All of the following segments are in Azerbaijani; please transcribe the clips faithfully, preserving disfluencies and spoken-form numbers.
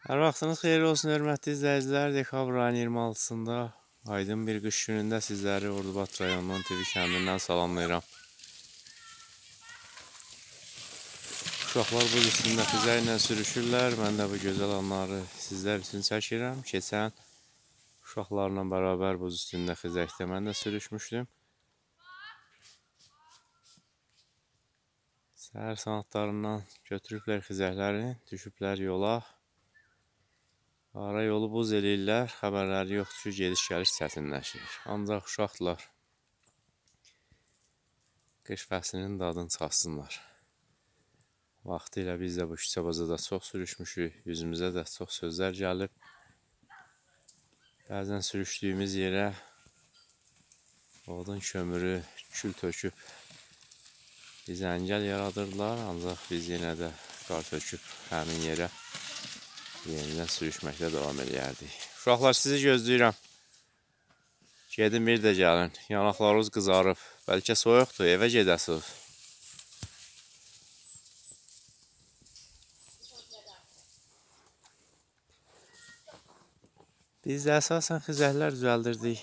Hər vaxtınız xeyir olsun, hörmətli izləyicilər. Dekabr ayının iyirmi altısında aydın bir qış günündə sizləri Ordubad rayonunun Tivi kəndindən salamlayıram. Uşaqlar buz üstündə xizə ilə sürüşürlər. Mən də bu gözəl anları sizlər üçün çəkirəm. Keçən uşaqlarla bərabər buz üstündə xizəkdə mən də sürüşmüşdüm. Səhər saatlarından götürüblər xizəkləri, düşüblər yola. Ara yolu buz eləyirlər, xəbərləri yoxdur ki, gediş-gəliş çətinləşir. Ancaq uşaqlar qış fəslinin dadını çalsınlar. Vaxtilə biz də bu küçə-bazada çox sürüşmüşük, yüzümüzə də çox sözlər gəlib. Bəzən sürüşdüyümüz yerə odun kömürü, kül töküb bizə əngəl yaradırlar, ancaq biz yenə də qar töküb həmin yerə yenidən sürüşməkdə davam edərdik. Uşaqlar, sizi gözləyirəm. Gedin bir də gəlin. Yanaqlarınız qızarıb. Bəlkə soyuqdur, evə gedəsiniz. Biz də əsasən xizəklər düzəldirdik.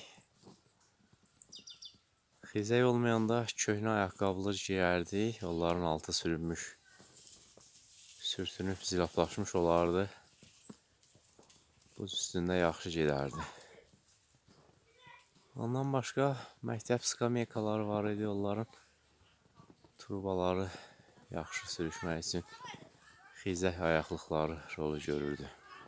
Xizək olmayanda köhnə ayaqqabılar geyərdik. Onların altı sürünmüş, sürtünüb zilaflaşmış olardı. Buz üstündə yaxşı gedərdi. Ondan başqa məktəb skameykaları var idi. Onların turbaları yaxşı sürüşmək üçün xizək ayaqlıqları rolu görürdü.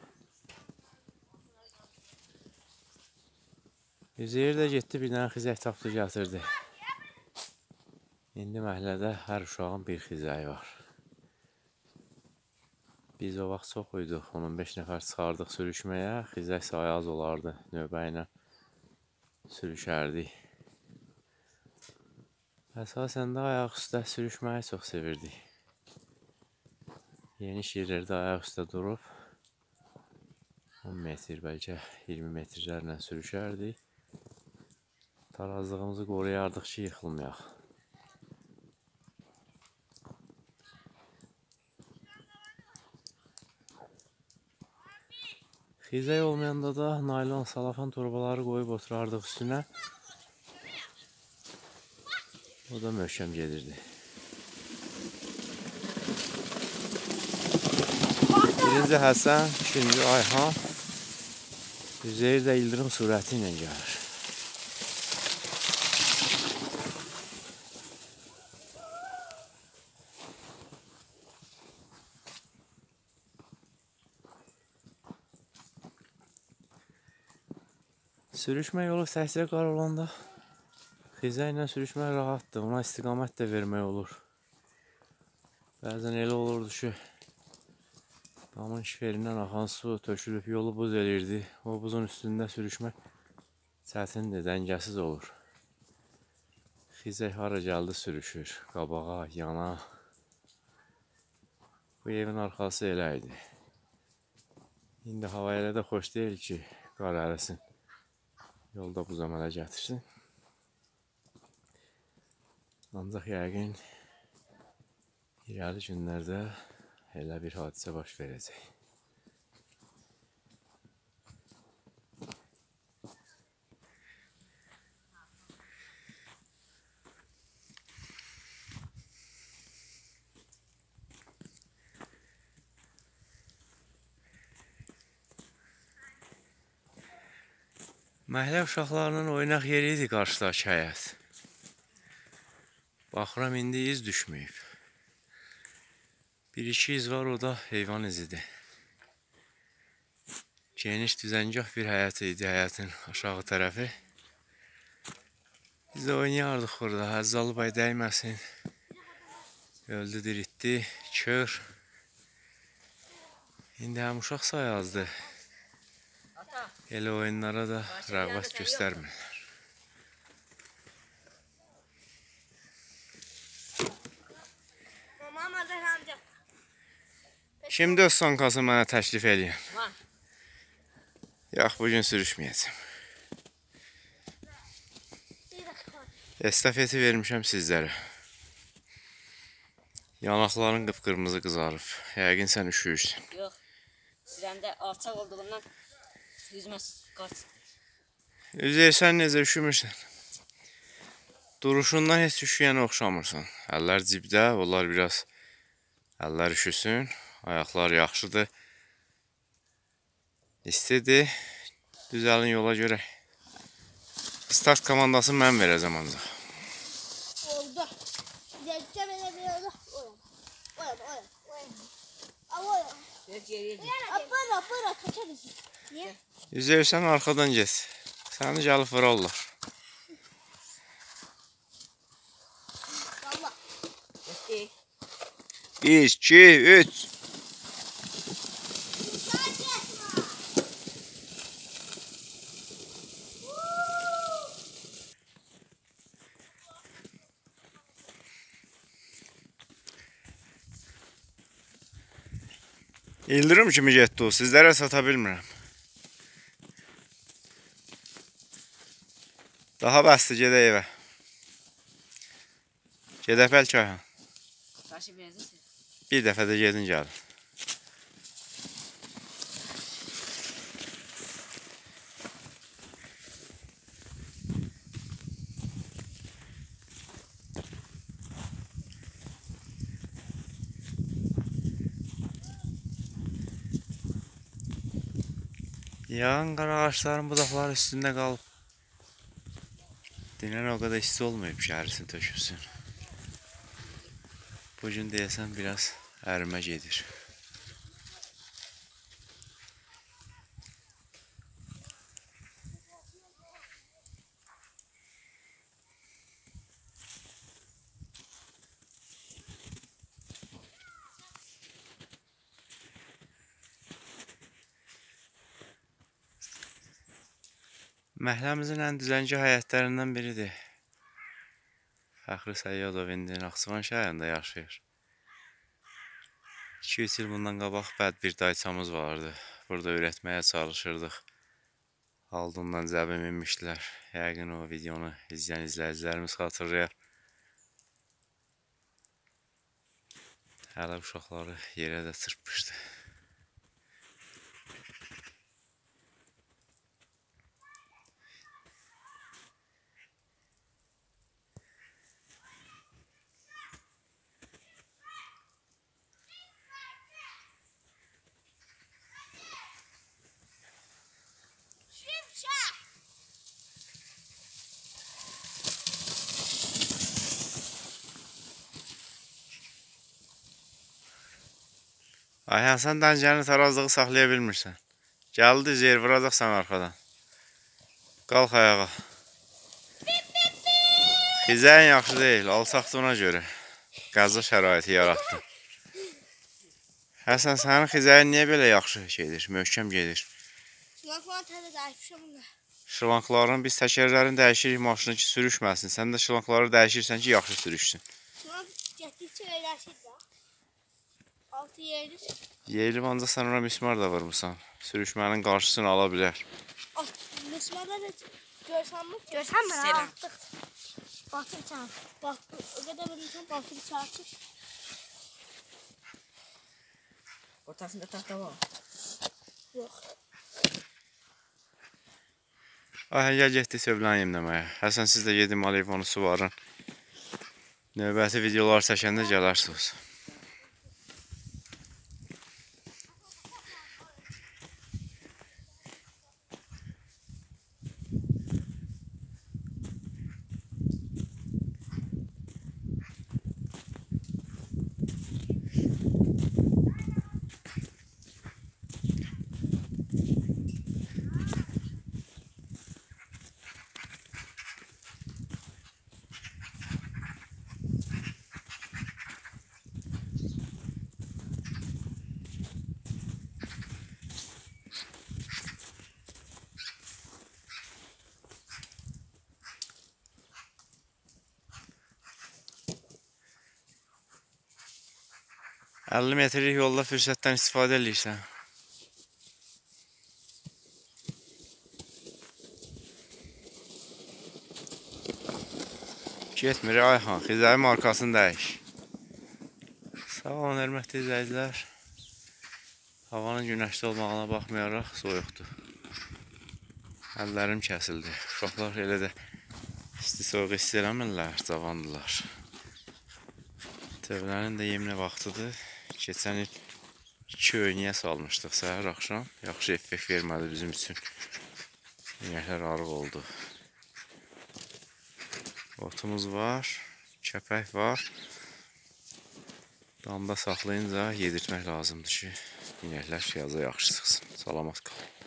Üzeyir də getdi, bir dənə xizək tapdı, gətirdi. İndi məhəllədə hər uşağın bir xizəyi var. Biz o vaxt çox uyduq, on on beş nəfər çıxardıq sürüşməyə, xizək sayı az olardı, növbə ilə sürüşərdik. Əsasən də ayaq üstə sürüşməyi çox sevirdik. Yeni yerlərdə ayaq üstə durub on metr, bəlkə iyirmi metrlərlə sürüşərdik. Tarazlığımızı qoruyardıq ki, yıxılmayaq. Xizək olmayanda da naylon salafan torbaları qoyub oturardıq üstünə. O da möhkəm gedirdi. Birinci Həsən, ikinci Ayhan, Üzeyir də ildırım sürəti ilə gəlir. Sürüşmə yolu təkcə qar olanda xizəklə sürüşmək rahatdır. Ona istiqamət də vermək olur. Bəzən elə olurdu ki, damın şiferindən axan su tökülüb yolu buz eləyirdi. O buzun üstündə sürüşmək çətindir, dəngəsiz olur. Xizək hara gəldi sürüşür, qabağa, yana. Bu evin arxası elə idi. İndi hava elə də xoş deyil ki, qar ərisin. Yolda buz əmələ gətirsin. Ancaq yəqin irəli günlərdə elə bir hadisə baş verəcək. Məhəllə uşaqlarının oynaq yeri idi qarşıdakı həyət. Baxıram, indi iz düşməyib. Bir-iki iz var, o da heyvan izidir. Geniş düzəngah bir həyət idi, həyətin aşağı tərəfi. Biz də oynayardıq orada, Həzzalı bəy dəyməsin. Öldü, diritdi, kör. İndi həm uşaq sayı azdır. Elə oyunlara da rəğbət göstərmirlər. Şimdi öz sankasını mənə təklif edeyim. Yox, bugün sürüşməyəcəm. Estafeti vermişəm sizlərə. Yanaqların qıpqırmızı qızarıb. Yəqin sən üşüyürsən. Yox. Sizəndə alçaq olduğundan yüzməz qaç. Üzeyir, sən necə üşümürsən? Duruşundan heç üşüyənə oxşamırsan. Əllər cibdə, onlar biraz əllər üşüsün. Ayaqlar yaxşıdır. İstidir. Düzəlin yola görək. Start komandası mən verəcəm ancaq. Oldu. Gələcəm elə bir oldu. Oyan. Oyan, oyan, oyan. Al oyan. Biraz geriyə git. Apara, apara, kaçarız. Niyə? Üzeyir, sən arxadan get. Səni gəlib vurarlar. Valla. Getdik. bir, iki, üç. İldırım kimi getdi o. Sizlərə sata bilmirəm. Daha bəsdir, gedək evə. Gedək bəlkə ayhan. Qarşı benzin. Bir dəfə də gedin gəlin. Yağın qara ağaçların budaqları üstündə qalıb. Dinən o qədər isti olmayıb şəhərisin tökülsün. Bugün deyəsən biraz ərimə gedir. Məhəlləmizin ən düzənci həyətlərindən biridir. Fəxri Səyyadov indi Naxçıvan şəhərində yaşayır. iki üç il bundan qabaq bəd bir dayçamız vardı. Burada öyrətməyə çalışırdıq. Aldığından zəbə minmişdilər. Yəqin o videonu izləyən izləyicilərimiz xatırlayar. Hələ uşaqları yerə də çırpmışdı. Ayhan, sən dəncənin tarazlığı saxlaya bilmirsən. Gəldi yer, vuracaqsan arxadan. Qalx ayağa. Xizəyin yaxşı deyil, alçaqdı ona görə. Qəza şəraiti yaratdı. Həsən, sənin xizəyin niyə belə yaxşı gedir, möhkəm gedir? Şılanklarını təzə dəyişmişəm bunda. Şılankların, biz təkərlərini dəyişirik maşını ki, sürüşməsin. Sən də şılankları dəyişirsən ki, yaxşı sürüşsün. Şılank getdikcə eləşir də. Altı yeyilir. Yeyilib ancaq sən ona mismar da vurmuşsan. Sürüşmənin qarşısını ala bilər. Mismarlar da görsənmir. Görsənmir ha. Atdıq. Batır çağır. Batır. O qədər bilmişəm, batır çağır. Ortasında tahta var. Yox. Ayhan, gəl getdik sövlən yemləməyə. Həsən, siz də gedin Maleyvonu suvarın. Növbəti videolar çəkəndə gələrsiniz. əlli metrlik yolda fürsətdən istifadə edirsən. Getmir Ayhan, xizəyi markasını dəyiş. Sağ olun, hörmətli izləyicilər. Havanın günəşli olmağına baxmayaraq soyuqdur. Əllərim kəsildi. Uşaqlar elə də isti soyuq hiss eləmirlər, cavandılar. Tövlərin də yemli vaxtıdır. Keçən il iki öynəyə salmışdıq səhər axşam. Yaxşı effekt vermədi bizim üçün. İnəklər arıq oldu. Otumuz var, kəpək var. Damda saxlayınca yedirtmək lazımdır ki, inəklər yaza yaxşı çıxsın. Salamat qalın.